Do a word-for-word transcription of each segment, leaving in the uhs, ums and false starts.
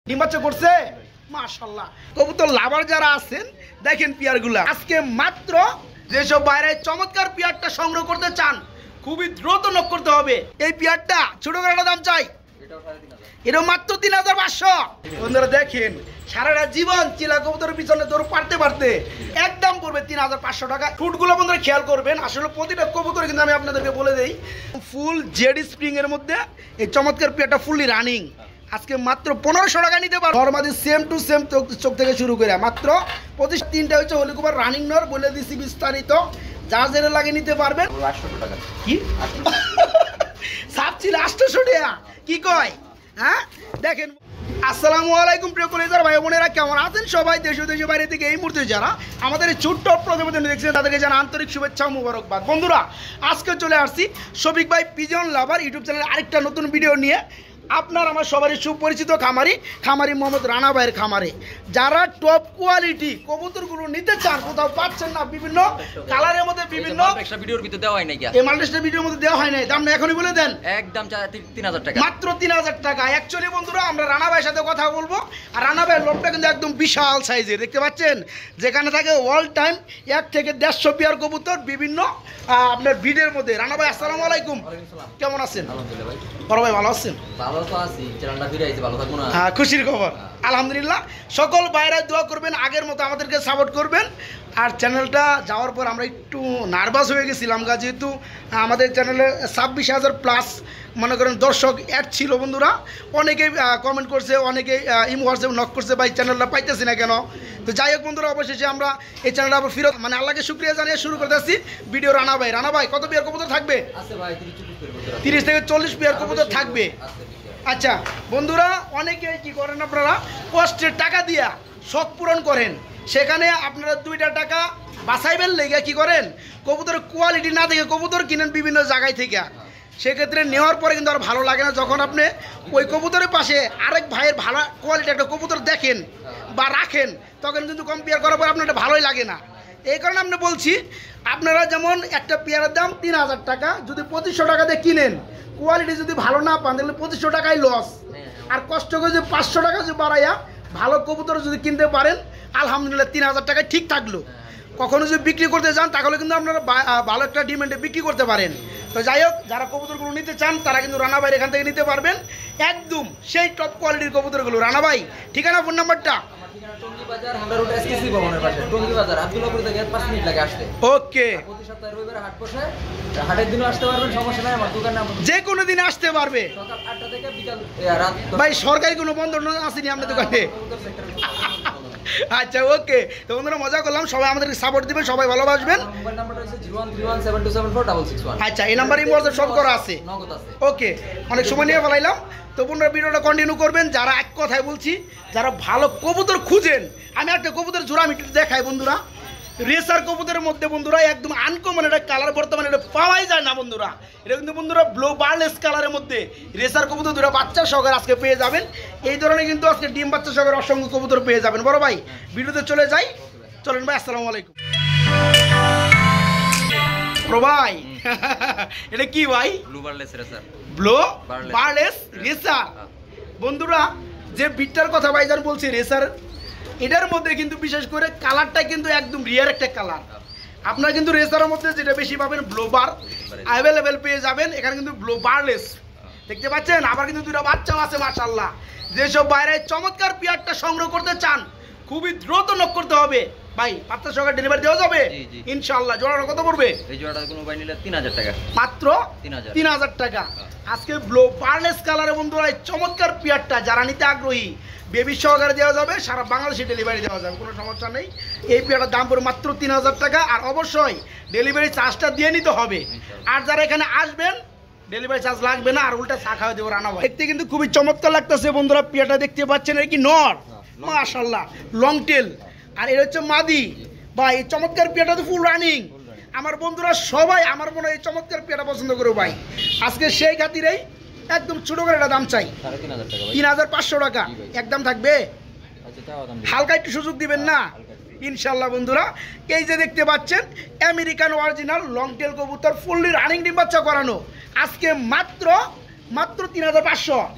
ডিম বাচ্চা করছে মাশাআল্লাহ। কবুতর লাভার যারা আছেন দেখেন পেয়ারগুলা আজকে মাত্র যেসব বাইরে চমৎকার পেয়ারটা সংগ্রহ করতে চান খুবই দ্রুত নক করতে হবে। এই পেয়ারটা ছোট করে দাম চাই এটা মাত্র তিন হাজার পাঁচশো। বন্ধুরা দেখেন সারাটা জীবন চিলা কবুতরের পিছনে দৌড় পারতে পারতে একদম পড়বে তিন হাজার পাঁচশো টাকা। ফুটগুলো বন্ধুরা খেয়াল করবেন, আসলে প্রতিটা কবুতর কিন্তু আমি আপনাদেরকে বলে দিই ফুল জেড স্প্রিং এর মধ্যে এই চমৎকার পেয়ারটা ফুললি রানিং আজকে মাত্র পনেরোশো টাকা নিতে পারবো। নর্মালি সেম টু সেম চোখ থেকে শুরু করে মাত্র পঁচিশ তিনটা হচ্ছে হলিকুবার রানিং নর বলে দিচ্ছি বিস্তারিত যা জেনে লাগে নিতে পারবেন। কি সাপ ছিল আটশোশো টাকা কি কয় হ্যাঁ দেখেন। আসসালামু আলাইকুম প্রিয় কলেজার ভাই বোনেরা, কেমন আছেন সবাই? দেশ ও দেশের বাইরে থেকে এই মুহূর্তে যারা আমাদের এই ছোট্ট প্রতিবেদন দেখছেন তাদেরকে জানা আন্তরিক শুভেচ্ছা ও মুবারকবাদ। বন্ধুরা আজকে চলে আসছি শফিক ভাই পিজন লাভার ইউটিউব চ্যানেলে আরেকটা নতুন ভিডিও নিয়ে। আপনার আমার সবারই সুপরিচিত খামারি খামারি মোহাম্মদ রানা ভাইয়ের খামারে যারা টপ কোয়ালিটি কবুতরগুলো নিতে চান কোথাও পাচ্ছেন না, বিভিন্ন কালারের মধ্যে বিভিন্ন ভিডিওর ভিতরে দেওয়া হয় নাই এই মাল্টিস্টা ভিডিওর মধ্যে দেওয়া হয় নাই। দাম না এখনই বলে দেন, একদম তিন হাজার টাকা, মাত্র তিন হাজার টাকা। অ্যাকচুয়ালি বন্ধুরা আমরা রানা ভাইয়ের সাথে কথা বলবো আর রানা ভাইয়ের লোকটা কিন্তু একদম বিশাল সাইজের দেখতে পাচ্ছেন, যেখানে থাকে অল টাইম এক থেকে দেড়শো পেয়ার কবুতর বিভিন্ন আপনার ভিডিওর মধ্যে। রানা ভাই আসসালামু আলাইকুম, কেমন আছেন? বড় ভাই ভালো আছেন? হ্যাঁ খুশির খবর আলহামদুলিল্লাহ। সকল বাইরে দোয়া করবেন, আগের মতো আমাদেরকে সাপোর্ট করবেন। আর চ্যানেলটা যাওয়ার পর আমরা একটু নার্ভাস হয়ে গেছিলাম গা, যেহেতু আমাদের চ্যানেলে ছাব্বিশ হাজার প্লাস মনে করেন দর্শক অ্যাড ছিল। বন্ধুরা অনেকেই কমেন্ট করছে, অনেকেই ইমো হোয়াটসঅ্যাপ নক করছে ভাই চ্যানেলটা পাইতেছি না কেন। তো যাই হোক বন্ধুরা অবশেষে আমরা এই চ্যানেলটা আবার ফিরত মানে আল্লাহকে শুক্রিয়া জানিয়ে শুরু করতেছি ভিডিও। রানা ভাই রানা ভাই কত পেয়ার কবুতর থাকবে? তিরিশ থেকে চল্লিশ পেয়ার কবুতর থাকবে। আচ্ছা বন্ধুরা অনেকে কি করেন আপনারা কষ্টের টাকা দিয়া শখ পূরণ করেন, সেখানে আপনারা দুইটা টাকা বাঁচাইবেন লেগে কি করেন কবুতরের কোয়ালিটি না দেখে কবুতর কিনেন বিভিন্ন জায়গায় থেকে। সেক্ষেত্রে নেওয়ার পরে কিন্তু আর ভালো লাগে না। যখন আপনি ওই কবুতরের পাশে আরেক ভাইয়ের ভালো কোয়ালিটি একটা কবুতর দেখেন বা রাখেন তখন কিন্তু কম্পেয়ার করার পর আপনার ভালোই লাগে না। এই কারণে আপনি বলছি আপনারা যেমন একটা পেয়ারের দাম তিন হাজার টাকা যদি পঁচিশশো টাকা দিয়ে কিনেন, কোয়ালিটি যদি ভালো না পান তাহলে পঁচিশশো টাকাই লস। আর কষ্ট করে যদি পাঁচশো টাকা যদি বাড়াইয়া ভালো কবুতর যদি কিনতে পারেন আলহামদুলিল্লাহ তিন হাজার টাকায় ঠিক থাকলো। কখনো যদি বিক্রি করতে চান তাহলে কিন্তু আপনারা ভালো একটা ডিমান্ডে বিক্রি করতে পারেন। তো যাই হোক যারা কবুতরগুলো নিতে চান তারা কিন্তু রানা ভাইয়ের এখান থেকে নিতে পারবেন একদম সেই টপ কোয়ালিটির কবুতরগুলো। রানা ভাই ঠিকানা ফোন নাম্বারটা? ওকে যে কোনো দিন আসতে পারবে ভাই, সরকারি কোনো বন্ধ আসেনি আপনার দোকানে? আচ্ছা ওকে। তো বন্ধুরা মজা করলাম, সবাই আমাদেরকে সাপোর্ট দিবেন, সবাই ভালোবাসবেন। আচ্ছা এই নাম্বারে হোয়াটসঅ্যাপ সব করা আছে। ওকে অনেক সময় নিয়ে ফেলাইলাম। তো বন্ধুরা ভিডিওটা কন্টিনিউ করবেন। যারা এক কথায় বলছি যারা ভালো কবুতর খুঁজেন, আমি একটা কবুতর জোড়া আমি দেখাই বন্ধুরা। রেসার কবুতরের মধ্যে বন্ধুরা একদম আনকমন একটা কালার বর্তমানে এটা পাওয়াই যায় না বন্ধুরা। এটা কিন্তু বন্ধুরা ব্লু বার্লেস কালারের মধ্যে রেসার কবুতর দুটো বাচ্চা সহকারে আজকে পেয়ে যাবেন। এই ধরনের কিন্তু আজকে ডিম বাচ্চা সহকারে অসংখ্য কবুতর পেয়ে যাবেন। বড় ভাই ভিডিওতে চলে যাই, চলেন ভাই। আসসালামু আলাইকুম ভাই। এটা কি ভাই? Blue barless racer, blue barless racer. বন্ধুরা যে বিটটার কথা ভাইজান বলছি রেসার, এটার মধ্যে কিন্তু বিশেষ করে কালারটা কিন্তু একদম রিয়ার একটা কালার। আপনারা কিন্তু রেসারের মধ্যে যেটা বেশি পাবেন ব্লু বার অ্যাভেলেবেল পেয়ে যাবেন। এখানে কিন্তু ব্লু বারলেস দেখতে পাচ্ছেন। আবার কিন্তু দুটো বাচ্চাও আছে মাশাআল্লাহ। যেসব বাইরে চমৎকার পেয়ারটা সংগ্রহ করতে চান খুবই দ্রুত নক করতে হবে ভাই। পাঁচটা সকাল ডেলিভারি দেওয়া যাবে ইনশাআল্লাহ। জোড়াটা কত পড়বে? এই জোড়াটা কোনো ভাই নিলে তিন হাজার টাকা, মাত্র তিন হাজার টাকা। আজকে ব্লু বারলেস কালারের বন্ধুরা চমৎকার পেয়ারটা যারা নিতে আগ্রহী বেবি সহকারে দেওয়া যাবে, সারা বাংলাদেশে ডেলিভারি দেওয়া যাবে, কোনো সমস্যা নেই। এই পেয়ারটার দাম পড়ে মাত্র তিন হাজার টাকা। আর অবশ্যই ডেলিভারি চার্জটা দিয়ে নিতে হবে। আর যারা এখানে আসবেন ডেলিভারি চার্জ লাগবে না, আর উল্টা চা খাওয়া দেবো রানা ভাই। দেখতে কিন্তু খুবই চমৎকার লাগতেছে বন্ধুরা। পেয়ারটা দেখতে পাচ্ছেন এটা কি নর মাশাআল্লাহ লং টেল, আর এটা হচ্ছে মাদি ভাই। এই চমৎকার পেয়ারটা তো ফুল রানিং। আমার বন্ধুরা সবাই আমার মনে হয় এই চমৎকার পেয়ারটা পছন্দ করে ভাই। আজকে সেই খাতিরেই একদম ছোট করে একটা দাম চাই তিন হাজার পাঁচশো টাকা একদম থাকবে। হালকা একটু সুযোগ দিবেন না ইনশাল্লাহ। বন্ধুরা এই যে দেখতে পাচ্ছেন আমেরিকান অরিজিনাল লং টেল কবুতর ফুললি রানিং ডিম বাচ্চা করানো আজকে মাত্র মাত্র তিন হাজার পাঁচশো।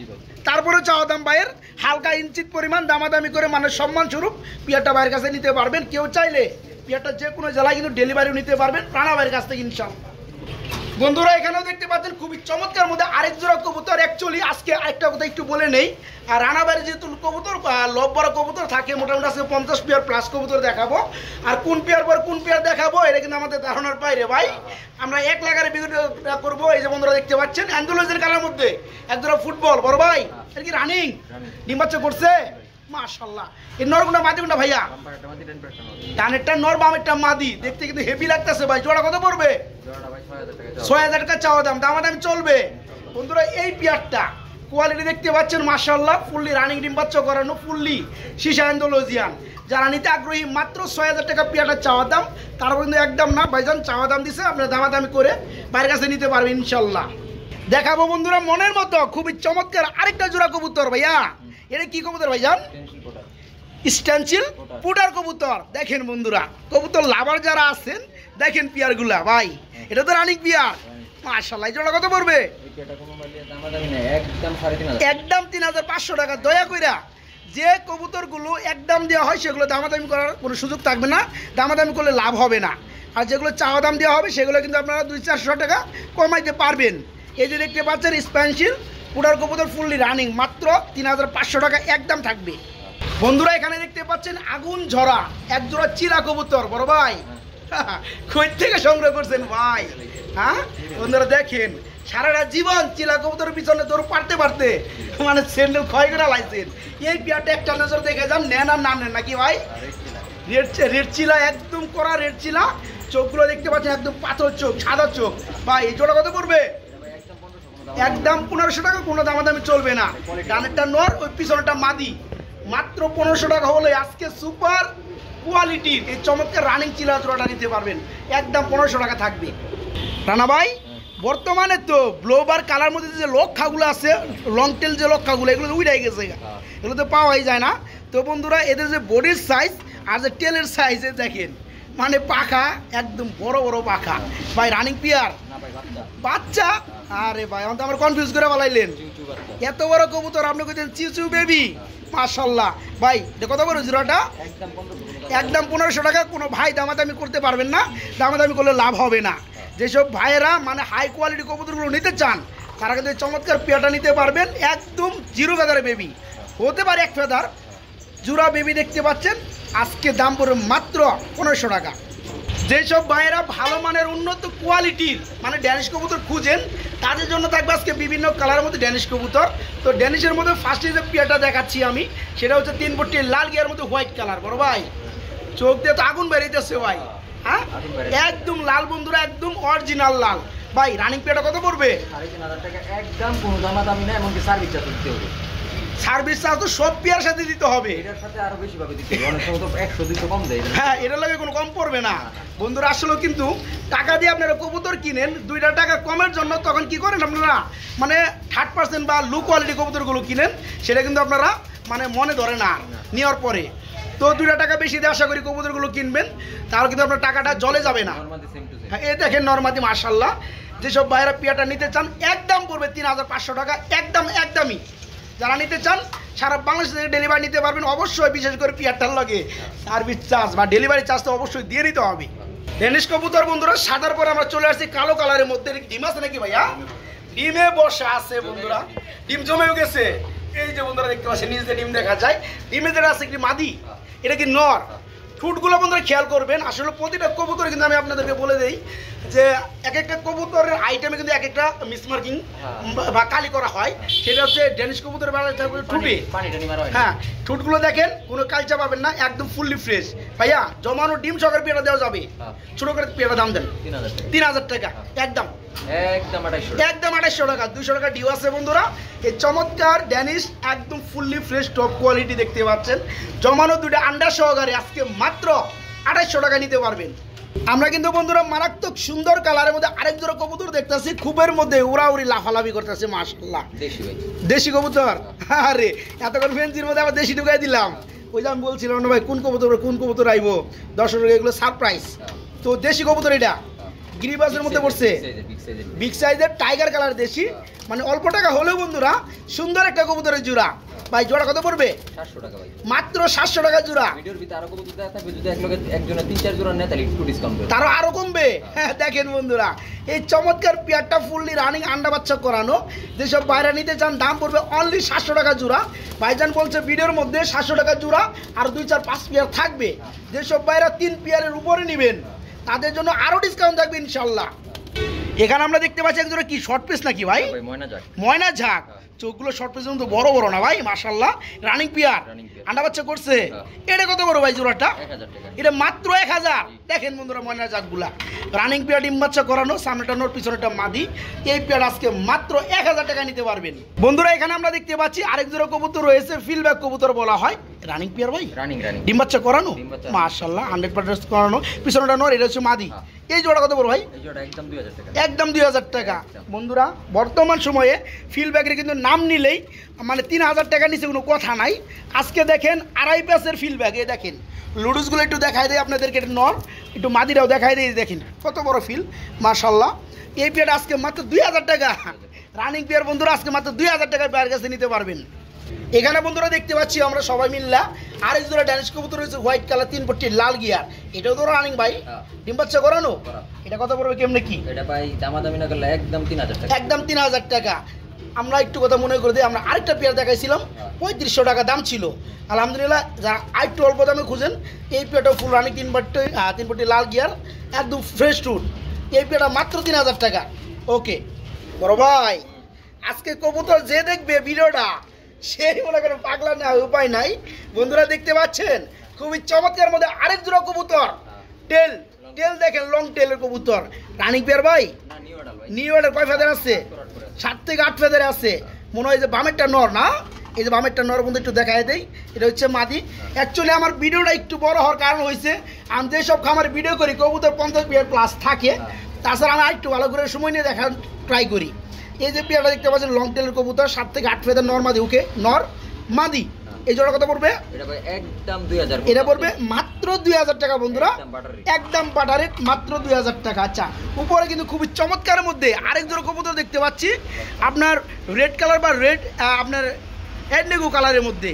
তারপরে চাওয়া দাম ভাইয়ের হালকা ইঞ্চিত পরিমাণ দামাদামি করে মানে সম্মান স্বরূপ পিয়ারটা ভাইয়ের কাছে নিতে পারবেন। কেউ চাইলে পিয়ারটা যে কোনো জেলায় কিন্তু ডেলিভারিও নিতে পারবেন রানা ভাইয়ের কাছ থেকে ইনশাআল্লাহ। বন্ধুরা এখানেও দেখতে পাচ্ছেন খুবই চমৎকার মধ্যে আরেক জোড়া কবুতর। অ্যাকচুয়ালি আজকে আরেকটা কথা একটু বলে নেই, আর রানাবাড়ি যেহেতু কবুতর লব বড় কবুতর থাকে মোটামুটি আজকে পঞ্চাশ পেয়ার প্লাস কবুতর দেখাবো। আর কোন পেয়ার পর কোন পেয়ার দেখাবো এটা কিন্তু আমাদের ধারণার বাইরে ভাই। আমরা এক লাগারে ভিডিও করবো। এই যে বন্ধুরা দেখতে পাচ্ছেন অ্যান্ডোলজের কালার মধ্যে এক জোড়া ফুটবল বড় ভাই, এটা কি রানিং ডিম বাচ্চা করছে মাশাআল্লাহ। এই নরগুন্ডা মাদি গুন্ডা ভাইয়া, ডানেরটা নর বামেরটা মাদি, দেখতে কিন্তু হেভি লাগতেছে ভাই। জোড়া কত পড়বে? ছয় হাজার টাকা চাওয়া দাম, দামাদামি চলবে। বন্ধুরা এই পেয়ারটা কোয়ালিটি দেখতে পাচ্ছেন মাশাআল্লাহ, ফুললি রানিং ডিম বাচ্চা করানো, ফুললি সীসা অ্যান্ডোলজিয়ান। যারা নিতে আগ্রহী মাত্র ছয় হাজার টাকা পেয়ারটা চাওয়া দাম। তারপর কিন্তু একদম না ভাইজান, চাওয়া দাম দিছে, আপনারা দামাদামি করে বাইরের কাছে নিতে পারবেন ইনশাল্লাহ। দেখাবো বন্ধুরা মনের মতো খুবই চমৎকার আরেকটা জোড়া কবুতর ভাইয়া। এটা কি কবুতর ভাইজান? স্ট্যান্সিল পুটার কবুতর। দেখেন বন্ধুরা কবুতর লাভার যারা আছেন দেখেন পিয়ারগুলা ভাই, এটা তো রানিং পিয়ার মাশাআল্লাহ। এই জোড়া কত পড়বে? একদম তিন হাজার পাঁচশো টাকা। দয়া কইরা যে কবুতরগুলো একদম দেওয়া হয় সেগুলো দামাদামি করার কোনো সুযোগ থাকবে না, দামাদামি করলে লাভ হবে না। আর যেগুলো চাওয়া দাম দেওয়া হবে সেগুলো কিন্তু আপনারা দুই চারশো টাকা কমাইতে পারবেন। এই যে দেখতে পাচ্ছেন স্প্যান্সিল পুটার কবুতর ফুললি রানিং, মাত্র তিন হাজার পাঁচশো টাকা একদম থাকবে। বন্ধুরা এখানে দেখতে পাচ্ছেন আগুন ঝরা এক জোড়া চিলা কবুতর বড় ভাই, কই থেকে সংগ্রহ করছেন ভাই? হ্যাঁ বন্ধুরা দেখেন সারাটা জীবন চিলা কবুতরের পিছনে দৌড় পারতে পারতে মানে স্যান্ডেল ক্ষয় করে লাইছেন। এই পেয়ারটা একটা নজর দেখে যান, নেন আর না নেন নাকি ভাই? রেড রেড চিলা একদম করা রেড চিলা, চোখগুলো দেখতে পাচ্ছেন একদম পাথর চোখ, সাদা চোখ ভাই। এই জোড়া কত পড়বে? একদম পনেরোশো টাকা, কোনো দামাদামি চলবে না। ডানেরটা নর, ওই পিছনেরটা মাদি, মাত্র পনেরোশো টাকা হলে আজকে সুপার কোয়ালিটির এই চমৎকার রানিং চিলা জোড়াটা নিতে পারবেন। একদম পনেরোশো টাকা থাকবে। রানা ভাই বর্তমানে তো ব্লোবার কালার মধ্যে যে লক্ষাগুলো আছে, লং টেল যে লক্ষাগুলো, এগুলো তো উড়াই গেছে, এগুলো তো পাওয়াই যায় না। তো বন্ধুরা এদের যে বডির সাইজ আর যে টেলের সাইজে দেখেন মানে পাখা একদম বড় বড় পাখা ভাই। রানিং পিয়ার বাচ্চা, আরে ভাই আমাকে আমার কনফিউজ করে বলাইলেন। এত বড় কবুতর আপনি কইতেন চিচু বেবি মাশাআল্লাহ ভাই। এটা কত বড় জোড়াটা? একদম পনেরোশো টাকা। কোনো ভাই দামাদামি করতে পারবেন না, দামাদামি করলে লাভ হবে না। যেসব ভাইয়েরা মানে হাই কোয়ালিটি কবুতরগুলো নিতে চান তারা কিন্তু চমৎকার পেয়ারটা নিতে পারবেন। একদম জিরো ফেদার বেবি, হতে পারে এক ফেদার জোড়া বেবি দেখতে পাচ্ছেন। আজকে দাম পড়বে মাত্র পনেরোশো টাকা। যেসব ভাইয়েরা ভালো মানের উন্নত কোয়ালিটির মানে ড্যানিশ কবুতর খুঁজেন তাদের জন্য থাকবে আজকে বিভিন্ন কালারের মধ্যে ড্যানিশ কবুতর। তো ড্যানিশের মধ্যে ফার্স্টে যে পেয়ারটা দেখাচ্ছি আমি সেটা হচ্ছে তিন পট্টি লাল গিয়ার মধ্যে হোয়াইট কালার বড় ভাই, চোখ দিয়ে তো আগুন বেরিয়েছে ভাই। হ্যাঁ একদম লাল বন্ধুরা, একদম অরিজিনাল লাল ভাই। রানিং পেয়ারটা কত পড়বে? একদম কোনো দামাদামি না, এমনকি সার্ভিস চার্জ দিতে হবে। সার্ভিস চার্জ তো সব পেয়ার সাথে দিতে হবে, এটার সাথে আরো বেশি ভাবে দিতে হবে। অনেক সময় তো একশো দুইশো কম দেয়। হ্যাঁ এটার লাগে কোনো কম পড়বে না বন্ধুরা। আসলে কিন্তু টাকা দিয়ে আপনারা কবুতর কিনেন দুইটা টাকা কমের জন্য, তখন কি করেন আপনারা মানে থার্ড পার্সেন্ট বা লো কোয়ালিটি কবুতরগুলো কিনেন, সেটা কিন্তু আপনারা মানে মনে ধরে না নেওয়ার পরে। তো দুইটা টাকা বেশি দিয়ে আশা করি কবুতরগুলো কিনবেন, তাহলে কিন্তু আপনার টাকাটা জলে যাবে না। হ্যাঁ এই দেখেন নরমাদি মাশাআল্লাহ। যেসব বাইরা পেয়ারটা নিতে চান একদম পড়বে তিন হাজার পাঁচশো টাকা একদম একদমই। যারা নিতে চান সারা বাংলাদেশ থেকে ডেলিভারি নিতে পারবেন। অবশ্যই বিশেষ করে পেয়ারটার লগে সার্ভিস চার্জ বা ডেলিভারি চার্জ তো অবশ্যই দিয়ে নিতে হবে। ড্যানিশ কবুতর বন্ধুরা সাদার পরে আমরা চলে আসছি কালো কালারের মধ্যে। ডিম আছে নাকি ভাইয়া? ডিমে বসা আছে বন্ধুরা, ডিম জমেও গেছে। এই যে বন্ধুরা দেখতে পাচ্ছেন নিচে ডিম দেখা যায়। ডিমে যেটা আছে একটি মাদি, এটা কি নর। ঠুটগুলো বন্ধুরা খেয়াল করবেন। আসলে প্রতিটা কবুতরে কিন্তু আমি আপনাদেরকে বলে দিই যে এক একটা কবুতরের আইটেমে কিন্তু এক একটা মিসমার্কিং বা কালি করা হয়। সেটা হচ্ছে ড্যানিশ কবুতরের বেলা ঠুটে, হ্যাঁ ঠুটগুলো দেখেন কোনো কালচা পাবেন না, একদম ফুললি ফ্রেশ। ভাইয়া জমানো ডিম সকার পেয়ারা দেওয়া যাবে, ছোট করে পেয়ারা দাম দেন তিন হাজার টাকা একদম একদম আড়াইশো টাকা। দুইশো টাকা ডিউ আছে বন্ধুরা। এই চমৎকার ড্যানিশ একদম ফুললি ফ্রেশ টপ কোয়ালিটি দেখতে পাচ্ছেন। জমানো দুইটা আন্ডা সহকারে আজকে মাত্র আড়াইশো টাকা নিতে পারবেন। আমরা কিন্তু বন্ধুরা মারাত্মক সুন্দর কালারের মধ্যে আরেক জোড়া কবুতর দেখতেছি, খুবের মধ্যে উড়াউড়ি লাফালাফি করতেছে মাশাআল্লাহ। দেশি কবুতর, আরে এতক্ষণ ফেন্সির মধ্যে আবার দেশি ঢুকাই দিলাম। ওই যে আমি বলছিলাম না ভাই কোন কবুতর কোন কবুতর আইবো, দর্শক এগুলো সারপ্রাইজ। তো দেশি কবুতর, এটা গিরিবাসের মধ্যে পড়ছে বিগ সাইজের টাইগার কালার দেশি, মানে অল্প টাকা হলেও বন্ধুরা সুন্দর একটা কবুতরের জোড়া। ভাই জোড়া কত পড়বে? সাতশো টাকা ভাই, মাত্র সাতশো টাকা জোড়া। ভিডিওর ভিতরে আরো কবুতর দেওয়া থাকবে, যদি এক লগে একজনের তিন চার জোড়া নেয় তাহলে একটু ডিসকাউন্ট করবে, তারও আরো কমবে। হ্যাঁ দেখেন বন্ধুরা এই চমৎকার পেয়ারটা ফুললি রানিং আন্ডা বাচ্চা করানো, যেসব বাইরে নিতে চান দাম পড়বে অনলি সাতশো টাকা জোড়া। ভাইজান বলছে ভিডিওর মধ্যে সাতশো টাকা জোড়া আর দুই চার পাঁচ পেয়ার থাকবে, যেসব বাইরে তিন পেয়ারের উপরে নেবেন তাদের জন্য আরো ডিসকাউন্ট থাকবে ইনশাল্লাহ। এখানে আমরা দেখতে পাচ্ছি একজোড়া কি শর্ট পিস নাকি ভাই? ভাই ময়না যাক, ময়না ঝাঁক, চোখগুলো শর্ট পিস কিন্তু বড় বড় না ভাই, মাশাআল্লাহ রানিং পিয়ার আন্ডা বাচ্চা করছে। এটা কত বড় ভাই জোড়াটা? এক হাজার টাকা, এটা মাত্র এক হাজার। দেখেন বন্ধুরা ময়না জাতগুলা রানিং পেয়ার ডিম বাচ্চা করানো, সামনেটা নোট পিছনেটা মাদি। এই পেয়ার আজকে মাত্র এক হাজার টাকা নিতে পারবেন বন্ধুরা। এখানে আমরা দেখতে পাচ্ছি আরেক জোড়া কবুতর রয়েছে, ফিল্ডব্যাক কবুতর বলা হয়, রানিং পেয়ার ভাই, রানিং রানিং ডিম বাচ্চা করানো মাশাআল্লাহ হান্ড্রেড পার্সেন্ট করানো, পিছনেটা নোট, এটা হচ্ছে মাদি। এই জোড়া কত বড় ভাই? এই জোড়া একদম দুই হাজার টাকা, একদম দুই হাজার টাকা বন্ধুরা। বর্তমান সময়ে ফিল্ডব্যাকের কিন্তু নাম নিলেই মানে তিন হাজার টাকা নিচে কোনো কথা নাই। আজকে দেখেন আড়াই প্যাসের ফিল্ডব্যাক, এই দেখেন লুডুসগুলো একটু দেখাই দেয় আপনাদেরকে, নর একটু মাদিরাও দেখাই দেয়, দেখেন কত বড় ফিল মাশাআল্লাহ। এই পেয়ার আজকে মাত্র দুই হাজার টাকা রানিং পেয়ার বন্ধুরা, আজকে মাত্র দুই হাজার টাকার পেয়ার কাছে নিতে পারবেন। এখানে বন্ধুরা দেখতে পাচ্ছি আমরা সবাই মিল্লা আরেক জোড়া ড্যানিশ কবুতর রয়েছে, হোয়াইট কালার তিন পট্টি লাল গিয়ার, এটাও তো রানিং ভাই, ডিম বাচ্চা করানো। এটা কত পড়বে কেমনে কি? এটা ভাই দামাদামি না করলে একদম তিন হাজার টাকা, একদম তিন হাজার টাকা। আমরা একটু কথা মনে করে দিই, আমরা আরেকটা পেয়ার দেখাইছিলাম পঁয়ত্রিশশো টাকা দাম ছিল, আলহামদুলিল্লাহ যারা আরেকটু অল্প দামে খুঁজেন এই পেয়ারটা ফুল রানিং তিন পট্টি তিন পট্টি লাল গিয়ার একদম ফ্রেশ টুড, এই পেয়ারটা মাত্র তিন হাজার টাকা। ওকে বড় ভাই আজকে কবুতর যে দেখবে ভিডিওটা সেই মনে করেন পাগলা না, উপায় নাই বন্ধুরা। দেখতে পাচ্ছেন খুবই চমৎকার মধ্যে আরেক জোড়া কবুতর, টেল টেল দেখেন লং টেলের কবুতর, রানিং পেয়ার ভাই, নিউ অর্ডার কয় ফেদার আছে? সাত থেকে আট ফেদারে আছে মনে হয়, যে বামেরটা নর না, এই যে বামেরটা নর বন্ধু একটু দেখাই দেই, এটা হচ্ছে মাদি। অ্যাকচুয়ালি আমার ভিডিওটা একটু বড় হওয়ার কারণ হয়েছে আমি যেসব খামার ভিডিও করি কবুতর পঞ্চাশ পেয়ার প্লাস থাকে, তাছাড়া আমি একটু ভালো করে সময় নিয়ে দেখা ট্রাই করি। এই যে পেয়ারটা দেখতে পাচ্ছেন লং টেলের কবুতর, সাত থেকে আট ফেদার নর মাদি, ওকে নর মাদি। এই জোড়া কত পড়বে? এটা ভাই একদম দুই হাজার, এটা পড়বে মাত্র দুই হাজার টাকা বন্ধুরা, একদম বাটারে মাত্র দুই হাজার টাকা। আচ্ছা উপরে কিন্তু খুবই চমৎকারের মধ্যে আরেক জোড়া কবুতর দেখতে পাচ্ছি, আপনার রেড কালার বা রেড আপনার এডনেগো কালারের মধ্যে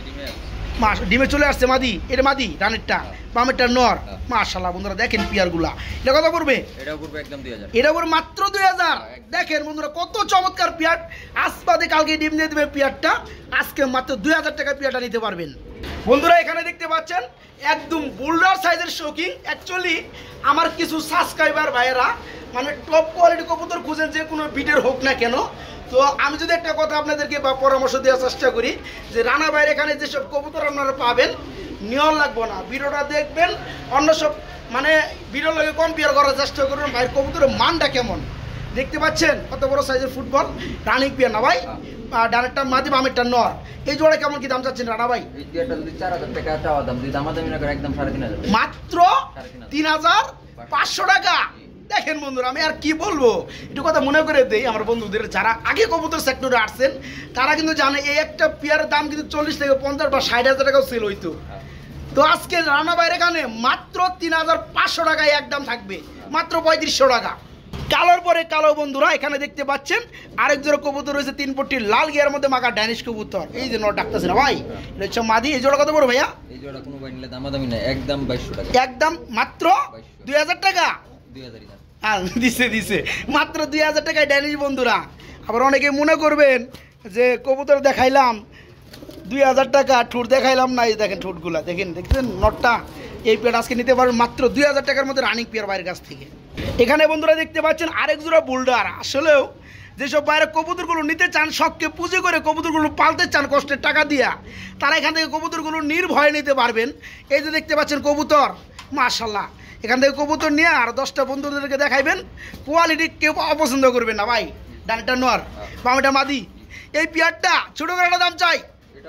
মাস ডিমে চলে আসছে মাদি, এটা মাদি রানেরটা, বামেরটা নর মাশাআল্লাহ বন্ধুরা। দেখেন পিয়ারগুলা এটা কত পড়বে? এটা পড়বে একদম দুই হাজার, এটা পড়বে মাত্র দুই হাজার। দেখেন বন্ধুরা কত চমৎকার পিয়ার, আসবাদে কালকে ডিম দিয়ে দেবে পিয়ারটা, আজকে মাত্র দুই হাজার টাকা পিয়ারটা নিতে পারবেন বন্ধুরা। এখানে দেখতে পাচ্ছেন একদম বোল্ডার সাইজের শোকিং। অ্যাকচুয়ালি আমার কিছু সাবস্ক্রাইবার ভাইয়েরা মানে টপ কোয়ালিটি কবুতর খুঁজেন, যে কোনো বিটের হোক না কেন। তো আমি যদি একটা কথা আপনাদেরকে বা পরামর্শ দেওয়ার চেষ্টা করি, যে রানা ভাইয়ের এখানে যেসব কবুতর আপনারা পাবেন নিয়ন লাগবো না, ভিডিওটা দেখবেন, অন্য সব মানে ভিডিওর লগে কম্পেয়ার করার চেষ্টা করবেন ভাইয়ের কবুতরের মানটা কেমন। দেখতে পাচ্ছেন কত বড় সাইজের ফুটবল, রানিং পেয়ার না ভাই, ডানেরটা মাদি বামেরটা নর। এই জোড়া কেমন কি দাম চাচ্ছেন রানা ভাই? এই পেয়ারটা যদি চার হাজার টাকা চাওয়া দাম, যদি দামাদামি না করে একদম সাড়ে তিন হাজার, মাত্র তিন হাজার পাঁচশো টাকা। দেখেন বন্ধুরা আমি আর কি বলবো, একটু কথা মনে করে দেই আমার বন্ধুদের যারা আগে কবুতর সেক্টরে আসছেন তারা কিন্তু জানে এই একটা পেয়ারের দাম কিন্তু চল্লিশ থেকে পঞ্চাশ বা ষাট হাজার টাকাও সেল হইতো। তো আজকে রানা বাইরে এখানে মাত্র তিন হাজার পাঁচশো টাকায় একদম থাকবে, মাত্র পঁয়ত্রিশশো টাকা। কালোর পরে কালো বন্ধুরা এখানে দেখতে পাচ্ছেন আরেক জোড়া কবুতর রয়েছে, তিন পট্টি লাল গিয়ার মধ্যে মাখা ড্যানিশ কবুতর, এই যে নর ডাকতেছে না ভাই, এটা হচ্ছে মাদি। এই জোড়া কত বড় ভাইয়া? এই জোড়া কোনো ভাই নিলে দামাদামি না, একদম বাইশশো টাকা, একদম মাত্র দুই হাজার টাকা। দুই হাজারই দাম দিছে দিছে মাত্র দুই হাজার টাকায় ড্যানিশ বন্ধুরা। আবার অনেকে মনে করবেন যে কবুতর দেখাইলাম দুই হাজার টাকা, ঠোঁট দেখাইলাম না, এই দেখেন ঠোঁটগুলা দেখেন, দেখছেন নটটা। এই পেয়ার আজকে নিতে পারবেন মাত্র দুই হাজার টাকার মধ্যে রানিং পেয়ার বাইরের কাছ থেকে। এখানে বন্ধুরা দেখতে পাচ্ছেন আরেক জোড়া বোল্ডার। আসলেও যেসব বাইরে কবুতরগুলো নিতে চান, শখকে পুঁজি করে কবুতরগুলো পালতে চান কষ্টের টাকা দিয়া, তারা এখান থেকে কবুতরগুলো নির্ভয়ে নিতে পারবেন। এই যে দেখতে পাচ্ছেন কবুতর মাশাআল্লাহ, এখান থেকে কবুতর নিয়ে আর দশটা বন্ধুদেরকে দেখাইবেন, কোয়ালিটি কেউ অপছন্দ করবেন না ভাই। ডানটা নর বামেটা মাদি, এই পেয়ারটা ছোটো করে একটা দাম চাই,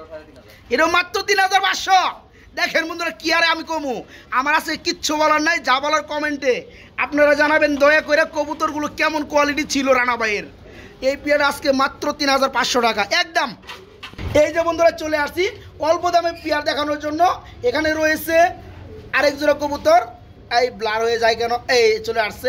এটাও মাত্র তিন হাজার পাঁচশো। দেখেন বন্ধুরা কি আরে আমি কমু, আমার আছে কিচ্ছু বলার নাই, যা বলার কমেন্টে আপনারা জানাবেন দয়া করে কবুতরগুলো কেমন কোয়ালিটি ছিল রানা ভাইয়ের। এই পেয়ারটা আজকে মাত্র তিন হাজার পাঁচশো টাকা একদম। এই যে বন্ধুরা চলে আসছি অল্প দামে পেয়ার দেখানোর জন্য। এখানে রয়েছে আরেক জোড়া কবুতর, এই ব্লার হয়ে যায় কেন, এই চলে আসছে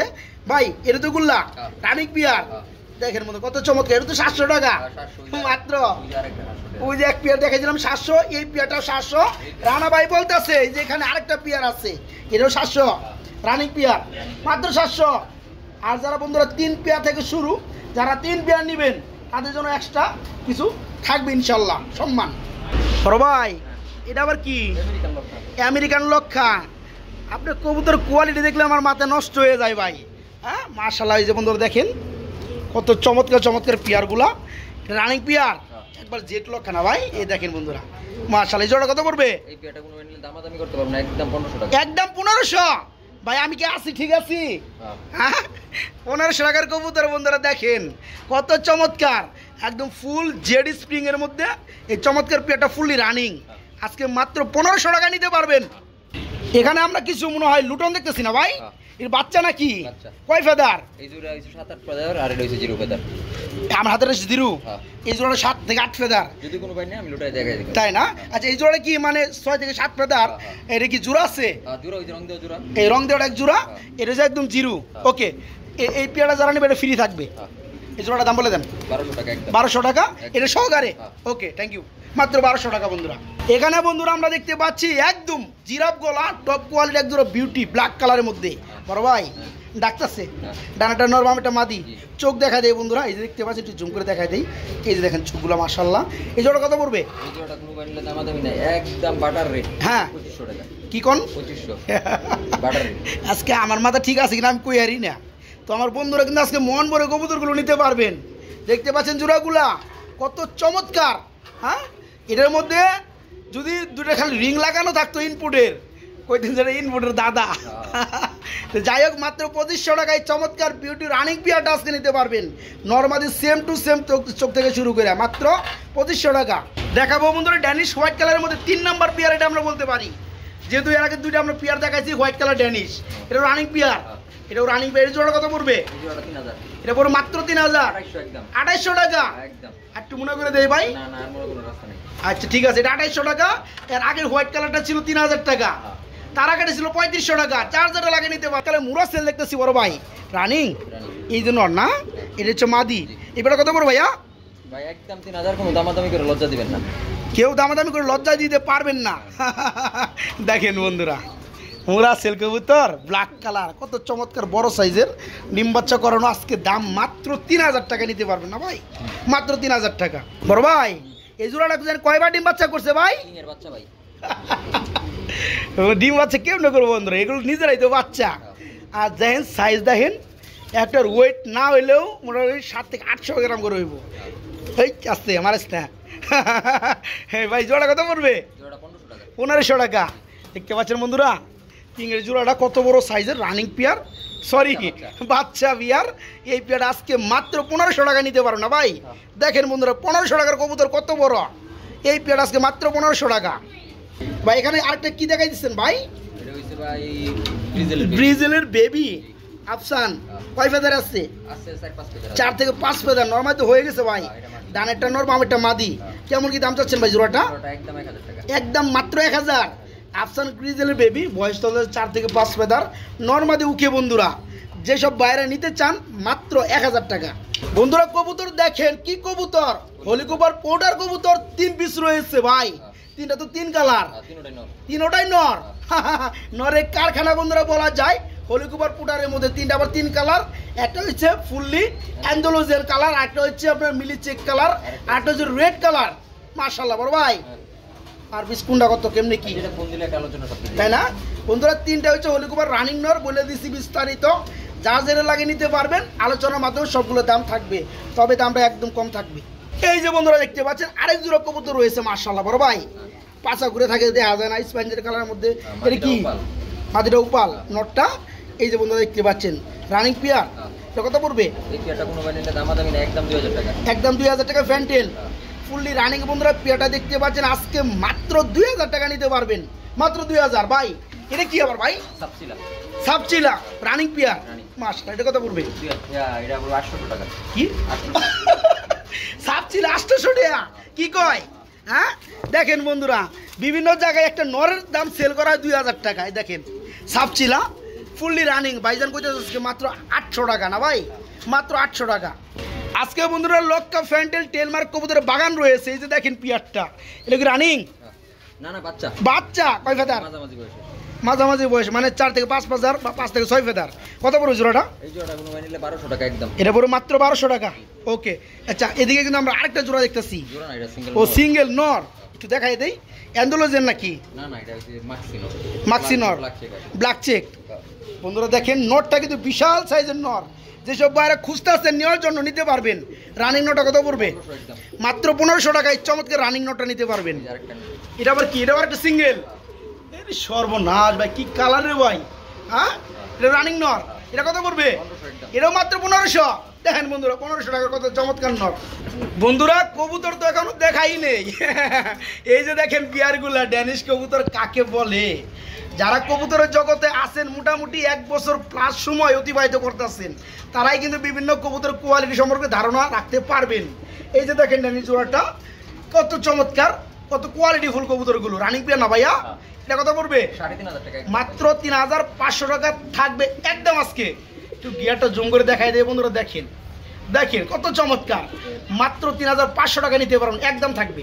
ভাই এটা তো গুল্লা হ্যাঁ। রানিক পিয়ার হ্যাঁ। দেখেন মতো কত চমৎকার, এটা তো সাতশো টাকা হ্যাঁ, সাতশো, ওই যে- মাত্র। ওই যে আরেকটা সাতশো টাকা। ওই যে এক পেয়ার দেখাইছিলাম সাতশো, এই পেয়ারটাও সাতশো। রানা ভাই বলতেছে এই যে এখানে আরেকটা পেয়ার আছে, এটাও সাতশো, রানিক পেয়ার মাত্র সাতশো। আর যারা বন্ধুরা তিন পেয়ার থেকে শুরু, যারা তিন পেয়ার নেবেন তাদের জন্য এক্সট্রা কিছু থাকবে ইনশাল্লাহ, সম্মান। বড় ভাই এটা আবার কি? আমেরিকান লক্ষা। আমেরিকান লক্ষা। আপনার কবুতর কোয়ালিটি দেখলে আমার মাথা নষ্ট হয়ে যায় ভাই। হ্যাঁ মাশাআল্লাহ, এই যে বন্ধুরা দেখেন কত চমৎকার চমৎকার পেয়ারগুলা, রানিং পেয়ার একবার জেট লক্ষা না ভাই। এই দেখেন বন্ধুরা মাশাআল্লাহ, এই জোড়া কত পড়বে? এই পেয়ারটা কোনো নিলে দামাদামি করতে পারবো না, একদম পনেরোশো টাকা। একদম পনেরোশো। ভাই আমি কি আছি ঠিক আছি? হ্যাঁ। হ্যাঁ পনেরোশো টাকার কবুতর বন্ধুরা দেখেন কত চমৎকার, একদম ফুল জেড স্প্রিং এর মধ্যে এই চমৎকার পেয়ারটা ফুললি রানিং, আজকে মাত্র পনেরোশো টাকা নিতে পারবেন। এখানে আমরা কিছু মনে হয় লুটন দেখতেছি না ভাই, হ্যাঁ। এর বাচ্চা নাকি? বাচ্চা। কয় ফেদার? এই জোড়া হইছে সাত আট ফেদার আর এটা হইছে জিরো ফেদার। আমার হাতে রয়েছে জিরু, হ্যাঁ। এই জোড়া সাত থেকে আট ফেদার, যদি কোনো ভাই নেই আমি লুটাই দেখাই দিই। তাই না? আচ্ছা এই জোড়া কি মানে ছয় থেকে সাত ফেদার? হ্যাঁ, হ্যাঁ। এটা কি জোড়া আছে? হ্যাঁ, জোড়া হইছে রং দেওয়া জোড়া। এই রং দেওয়ার এক জোড়া, হ্যাঁ। এটা হচ্ছে একদম জিরো। হ্যাঁ। ওকে, এই পেয়ারটা যারা নেবে এটা ফ্রি থাকবে। হ্যাঁ, এই জোড়াটা দাম বলে দেন। বারোশো টাকা একদম। বারোশো টাকা এটা সহকারে। হ্যাঁ। ওকে থ্যাংক ইউ, মাত্র বারোশো টাকা বন্ধুরা। এখানে বন্ধুরা আমরা দেখতে পাচ্ছি একদম জিরাফ গলা টপ কোয়ালিটি এক জোড়া বিউটি ব্ল্যাক কালারের মধ্যে। বড় ভাই ডাকতেছে, হ্যাঁ। ডানাটা নরমাম একটা মাদি, জি। চোখ দেখা দেয় বন্ধুরা, এই যে দেখতে পাচ্ছি একটু জুম করে দেখা দেয়, এই যে দেখেন চোখগুলো মাশাআল্লাহ। এই জোড়া কত পড়বে? এই জোড়াটা কোনো ভাই নিলে দামাদামি নাই, একদম বাটার রেট। হ্যাঁ পঁচিশশো টাকা। কি কোন? পঁচিশশো বাটার রেট। আজকে আমার মাথা ঠিক আছে কিনা আমি কই হারি না, তো আমার বন্ধুরা কিন্তু আজকে মন ভরে কবুতরগুলো নিতে পারবেন। দেখতে পাচ্ছেন জোড়াগুলা কত চমৎকার। হ্যাঁ এটার মধ্যে যদি দুটো খালি রিং লাগানো থাকতো ইনপুটের, কইতেন যেটা ইনপুটের দাদা। তো যাই হোক মাত্র পঁচিশশো টাকায় চমৎকার বিউটি রানিং পিয়ারটা আজকে নিতে পারবেন। নর্মালি সেম টু সেম চোখ থেকে শুরু করে মাত্র পঁচিশশো টাকা। দেখাবো বন্ধুরা ড্যানিশ হোয়াইট কালারের মধ্যে তিন নাম্বার পিয়ার, এটা আমরা বলতে পারি যেহেতু এর আগে দুইটা আমরা পিয়ার দেখাইছি হোয়াইট কালার ড্যানিশ, এটা রানিং পিয়ার, এটাও রানিং পিয়ার। জোড়া কত পড়বে? এই জোড়াটা তিন হাজার। এটা পড়বে মাত্র তিন হাজার আড়াইশো একদম। আঠাইশশো টাকা। একদম। একটু মনে করে দেয় ভাই। না না আর মনে কোনো রাস্তা নেই। আচ্ছা ঠিক আছে, এটা আঠাইশশো টাকা। এর আগের হোয়াইট কালারটা ছিল তিন হাজার টাকা, হ্যাঁ। তার আগে ছিল পঁয়ত্রিশশো টাকা। চার্জারটা লাগিয়ে নিতে পারে। তাহলে মুরা সেল দেখতেছি বড় ভাই রানিং, রানি। এই জন্য না এটা হচ্ছে মাদি। এবারে কত পড়বে ভাইয়া? ভাই একদম তিন হাজার, কোনো দামাদামি করে লজ্জা দিবেন না। কেউ দামাদামি করে লজ্জা দিতে পারবেন না। দেখেন বন্ধুরা মুরা সেল কবুতর ব্ল্যাক কালার কত চমৎকার বড় সাইজের ডিম বাচ্চা করানো, আজকে দাম মাত্র তিন হাজার টাকা নিতে পারবেন না ভাই, মাত্র তিন হাজার টাকা। বড় ভাই এই জোড়াটা কয়বার ডিম বাচ্চা করছে ভাই? কিংয়ের বাচ্চা ভাই। ডিম বাচ্চা কেমন করবো বন্ধুরা, এগুলো নিজেরাই তো বাচ্চা। আর দেখেন সাইজ দেখেন, একটার ওয়েট না হইলেও মোটামুটি সাত থেকে আটশো গ্রাম করে হইব। এই আসতে আমার আসতে হ্যাঁ ভাই জোড়া কত পড়বে? জোড়াটা পনেরোশো টাকা। পনেরোশো টাকা। দেখতে পাচ্ছেন বন্ধুরা কিংয়ের জোড়াটা কত বড় সাইজের রানিং পেয়ার, সরি বাচ্চা বিয়ার। এই পেয়ারটা আজকে মাত্র পনেরোশো টাকা নিতে পারো না ভাই। দেখেন বন্ধুরা পনেরোশো টাকার কবুতর কত বড়, এই পেয়ারটা আজকে মাত্র পনেরোশো টাকা। ভাই এখানে আরেকটা কি দেখাই দিচ্ছেন ভাই? এটা হইছে ভাই ব্রিজেলের বেবি। ব্রিজেলের বেবি আফসান, কয় ফেদার আছে? আছে চার পাঁচ ফেদার। চার থেকে পাঁচ ফেদার, নর্মাল তো হয়ে গেছে ভাই। হ্যাঁ, এটা মাদি। ডানেরটা নর বামেরটা মাদি। কেমন কি দাম চাচ্ছেন ভাই জোড়াটা? জোড়াটা একদম এক হাজার টাকা। একদম মাত্র এক হাজার। আফসান গ্রিজেলের বেবি, বয়স তো চার থেকে পাঁচ ফেদার, নর্মাদি উকে বন্ধুরা যেসব বাইরে নিতে চান মাত্র এক হাজার টাকা। বন্ধুরা কবুতর দেখেন কি কবুতর, হলিকোপার পোর্টার কবুতর তিন পিস রয়েছে ভাই, তিনটা তো তিন কালার, আর তিনটাই নর। তিনোটাই নর। নরের কারখানা বন্ধুরা বলা যায়। হলিকুপার পুটারের মধ্যে তিনটা আবার তিন কালার, একটা হচ্ছে ফুললি অ্যান্ডোলোজের কালার, একটা হচ্ছে আপনার মিলি চেক কালার, আর একটা হচ্ছে রেড কালার। মাশাআল্লাহ বড় ভাই। আর বিস্কুনটা কত কেমনে কি এটা ফোন দিলে একটা আলোচনা সব তাই না বন্ধুরা? তিনটা হচ্ছে হলিকুপার রানিং নর, বলে দিছি বিস্তারিত, যা যেটা লাগিয়ে নিতে পারবেন। আলোচনার মাধ্যমে সবগুলো দাম থাকবে, তবে দামটা একদম কম থাকবে। এই যে বন্ধুরা দেখতে পাচ্ছেন আরেক জোড়া কবুতর রয়েছে মাশাআল্লাহ বড় ভাই, পাছা ঘুরে থাকে দেখা যায় না, স্পঞ্জের কালারের মধ্যে। এটা কি? মাদিটা উপাল নটটা। এই যে বন্ধুরা দেখতে পাচ্ছেন রানিং পিয়ার, এটা কত পড়বে? এই পেয়ারটা কোনো ভাই নিলে দামাদামি না, একদম দুই হাজার টাকা। একদম দুই হাজার টাকা ফ্যান্টেল ফুললি রানিং বন্ধুরা। পিয়ারটা দেখতে পাচ্ছেন আজকে মাত্র দুই হাজার টাকা নিতে পারবেন, মাত্র দুই হাজার। ভাই এটা কি আবার ভাই? সাবসিলা। সাবচিলা রানিং পিয়ার রানিং। মাসটা এটা কত পড়বে? এটা বলবো আটশো টাকা। কি আটশো সাবচিলা আটশোশো টাকা? কি কয়? হ্যাঁ দেখেন বন্ধুরা বিভিন্ন জায়গায় একটা নরের দাম সেল করা হয় দুই হাজার টাকায়। দেখেন সাবচিলা ফুললি রানিং ভাইজান কইতেছে আজকে মাত্র আটশো টাকা না ভাই, মাত্র আটশো টাকা। আজকে বন্ধুরা লক্কা ফ্যান্টেল টেলমার্ক কবুতরের বাগান রয়েছে। এই যে দেখেন পিয়ারটা, এটা কি রানিং? না না বাচ্চা বাচ্চা কয় ফেদার? মাঝামাঝি বয়সে। মাঝামাঝি বয়স, মানে চার থেকে পাঁচ ফেদার বা পাঁচ থেকে ছয় ফেদার। কত পড়বে জোড়াটা? এই জোড়াটা কোনো নিলে বারোশো টাকা একদম। এটা পড়বে মাত্র বারোশো টাকা। ওকে আচ্ছা, এদিকে কিন্তু আমরা আরেকটা জোড়া দেখতেছি। জোড়া না, এটা সিঙ্গেল। ও সিঙ্গেল নর, একটু দেখাই দেই। অ্যান্ডোলোজেন নাকি? না না, এটা হচ্ছে মাক্সি নর। মাক্সি নর, ব্ল্যাক চেক। বন্ধুরা দেখেন নটটা কিন্তু বিশাল সাইজের নর। যেসব বাইরে খুঁজতে আসছেন নেওয়ার জন্য নিতে পারবেন। রানিং নটটা কত পড়বে? মাত্র পনেরোশো টাকায় চমৎকার রানিং নটটা নিতে পারবেন। এটা আবার কি? এটা আবার একটা সিঙ্গেল। সর্বনাশ ভাই, কি কালার রে ভাই! হ্যাঁ, এটা রানিং নর। এটা কত পড়বে? এটাও মাত্র পনেরোশো। দেখেন বন্ধুরা, পনেরোশো টাকার কত চমৎকার নর। বন্ধুরা কবুতর তো এখনো দেখাই নেই। এই যে দেখেন বিয়ারগুলা, ড্যানিশ কবুতর কাকে বলে। যারা কবুতরের জগতে আছেন মোটামুটি এক বছর প্লাস সময় অতিবাহিত করতেছেন, তারাই কিন্তু বিভিন্ন কবুতর কোয়ালিটি সম্পর্কে ধারণা রাখতে পারবেন। এই যে দেখেন ড্যানিশ জোড়াটা কত চমৎকার, কত কোয়ালিটি ফুল কবুতরগুলো। রানিং পেয়ার না ভাইয়া? এটা কত পড়বে? মাত্র তিন হাজার পাঁচশো টাকা থাকবে একদম আজকে। একটু গিয়ারটা জুম করে দেখাই দেয় বন্ধুরা, দেখেন দেখেন কত চমৎকার। মাত্র তিন হাজার পাঁচশো টাকা নিতে পারবেন, একদম থাকবে।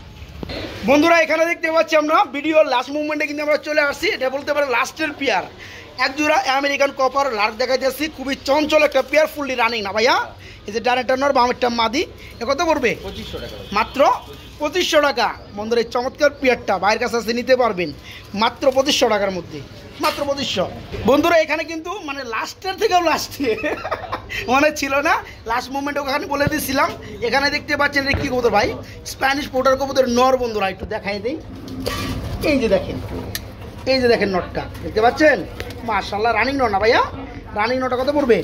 বন্ধুরা এখানে দেখতে পাচ্ছি আমরা ভিডিওর লাস্ট মুভমেন্টে কিন্তু আমরা চলে আসছি। এটা বলতে পারে লাস্টের পেয়ার। এক জোড়া আমেরিকান কপার লার্ক দেখাইতেছি, খুবই চঞ্চল একটা পেয়ার, ফুললি রানিং না ভাইয়া? এই যে ডাইরেক্টর নর, বামেরটা মাদি। এ কত পড়বে? পঁচিশশো টাকা মাত্র পঁচিশশো টাকা। বন্ধুরা এই চমৎকার পেয়ারটা বাইরের কাছে আসতে নিতে পারবেন মাত্র পঁচিশশো টাকার মধ্যে, মাত্র পঁচিশশো। বন্ধুরা এখানে কিন্তু মানে লাস্টের থেকেও লাস্টে মনে ছিল না, লাস্ট মুভমেন্ট ওখানে বলে দিয়েছিলাম। এখানে দেখতে পাচ্ছেন এটা কি কবুতর ভাই? স্প্যানিশ পোর্টার কবুতর নর। বন্ধুরা একটু দেখাই দেই। এই যে দেখেন, এই যে দেখেন নটটা দেখতে পাচ্ছেন, মাশাআল্লাহ রানিং নর না ভাইয়া? রানিং নটটা কত পড়বে?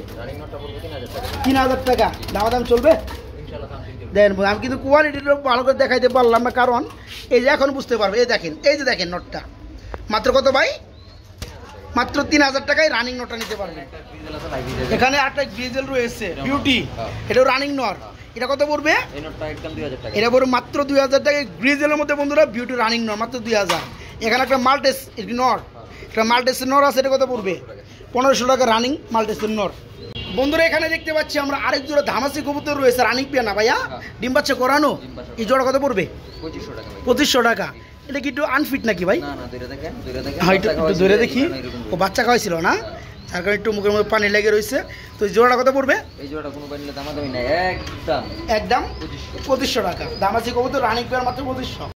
তিন হাজার টাকা। দামা দাম চলবে? দেখেন আমি কিন্তু কোয়ালিটিটা ভালো করে দেখাইতে পারলাম না, কারণ এই যে এখন বুঝতে পারবে। এই দেখেন, এই যে দেখেন নটটা মাত্র কত ভাই? মাত্র তিন হাজার টাকায় রানিং নটটা নিতে পারবেন। এখানে আটটা গ্রিজেল রয়েছে বিউটি, এটাও রানিং নর। এটা কত পড়বে? এটা পড়বে মাত্র দুই হাজার টাকায় গ্রিজেলের মধ্যে। বন্ধুরা বিউটি রানিং নর, মাত্র দুই হাজার। এখানে একটা মাল্টেস নর, একটা মাল্টেসের নর আছে। এটা কত পড়বে? পনেরোশো টাকা রানিং মাল্টেসের নর। বন্ধুরা এখানে দেখতে পাচ্ছি আমরা আরেক জোড়া ধামাসি কবুতর রয়েছে, রানিং পেয়ার না ভাইয়া? ডিম বাচ্চা করানো। এই জোড়া কত পড়বে? পঁচিশশো টাকা। এটা কি একটু আনফিট নাকি ভাই? হ্যাঁ একটু একটু ধরে দেখি। ও বাচ্চা খাওয়াইছিল না, তার কারণে একটু মুখের মধ্যে পানি লেগে রয়েছে। তো এই জোড়াটা কত পড়বে? এই জোড়াটা কোনো নিলে দামাদামি নাই, একদম একদম পঁচিশশো টাকা। ধামাসি কবুতর রানিং পেয়ার মাত্র পঁচিশশো।